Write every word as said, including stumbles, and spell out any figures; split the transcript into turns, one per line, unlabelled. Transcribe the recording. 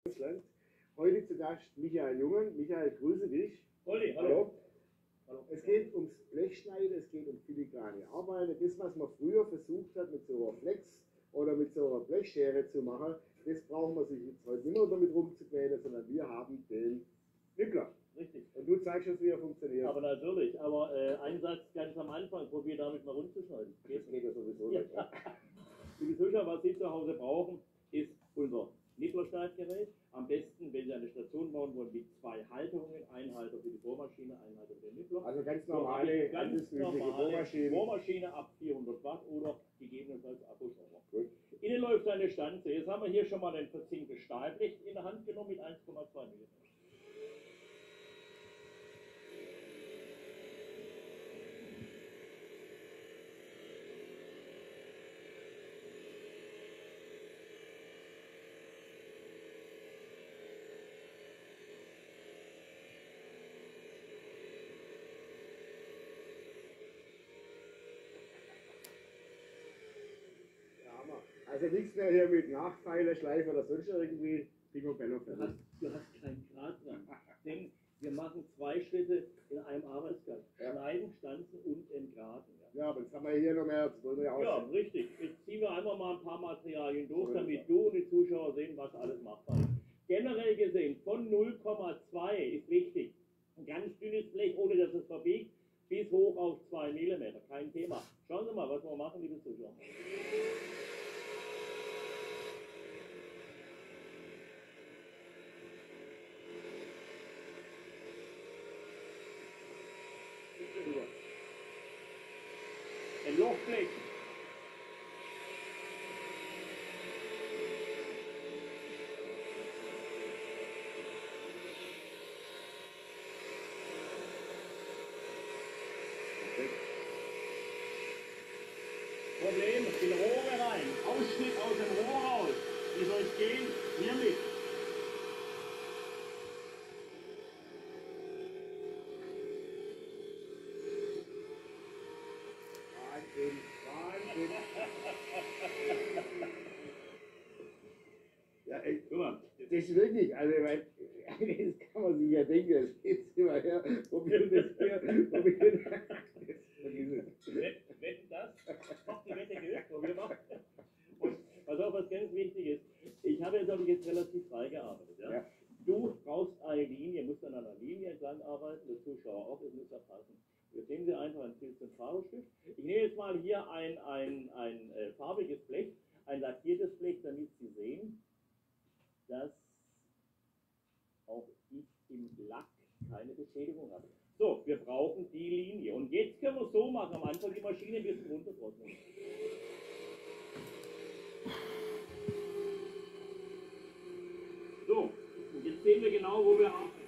Deutschland. Heute zu Gast Michael Jungen. Michael, grüße dich.
Olli, hallo.
Hallo. Hallo. Es geht ums Blechschneiden, es geht um filigrane Arbeiten. Das, was man früher versucht hat, mit so einer Flex oder mit so einer Blechschere zu machen, das brauchen wir sich jetzt heute nicht mehr damit rumzuquälen, sondern wir haben den Nippler.
Richtig.
Und du zeigst uns, wie er funktioniert.
Aber natürlich, aber äh, ein Satz ganz am Anfang, probier damit mal rumzuschneiden.
Das geht ja sowieso
Ja.
nicht. Ja.
Liebe Zuschauer, was Sie zu Hause brauchen, ist unser Nipplerschneidgerät. Am besten, wenn Sie eine Station bauen wollen, mit zwei Halterungen. Ein Halter für die Bohrmaschine, ein Halter für den Nippler.
Also ganz
So,
normale,
ganz
ganz übliche
normale
Bohrmaschinen.
Bohrmaschine ab vierhundert Watt oder gegebenenfalls Akkuschrauber.
Gut.
Innen läuft eine Stanze. Jetzt haben wir hier schon mal ein verzinktes Stahlblech in der Hand genommen mit eins Komma zwei Millimeter.
Also nichts mehr hier mit Nachpfeiler, Schleife oder sonst irgendwie. Bingo Bello
Du
fertig.
hast, du hast keinen Grad dran. Denn wir machen zwei Schritte in einem Arbeitsgang.
Ja.
Schneiden, stanzen und entgraten. Ja.
Ja, aber jetzt haben wir hier noch mehr, das wollen wir ja auch
Ja,
sehen.
richtig. Jetzt ziehen wir einfach mal ein paar Materialien durch,
So,
damit
ja.
du und die Zuschauer sehen, was alles machbar ist. Generell gesehen, von null Komma zwei ist wichtig. Ein ganz dünnes Blech, ohne dass es verbiegt, bis hoch auf zwei Millimeter. Kein Thema. Schauen Sie mal, was wir machen, liebe Zuschauer. Ein Lochblech. Problem, in Rohre rein, Ausschnitt aus dem Rohr raus. Wie soll es gehen? Hier mit.
Wahnsinn, Wahnsinn. Ja, ey,
Guck mal.
das ist wirklich, also ich meine, das kann man sich ja denken, das ist immer her, probieren das hier, probieren das. Vergiss es.
Wett- Wetten das? Macht die Wette gehört, probier mal. Und pass auf, was ganz wichtig ist. Ich habe jetzt, habe ich jetzt relativ frei gearbeitet. Ja?
Ja.
Du brauchst eine Linie, musst an einer Linie entlang arbeiten, der Zuschauer auch, es muss ja passen. Jetzt nehmen Sie einfach ein Filz und Farbenstift. Ich nehme jetzt mal hier ein, ein, ein äh, farbiges Blech, ein lackiertes Blech, damit Sie sehen, dass auch ich im Lack keine Beschädigung habe. So, wir brauchen die Linie. Und jetzt können wir es so machen, am Anfang die Maschine ein bisschen runtertrocknen. So, und jetzt sehen wir genau, wo wir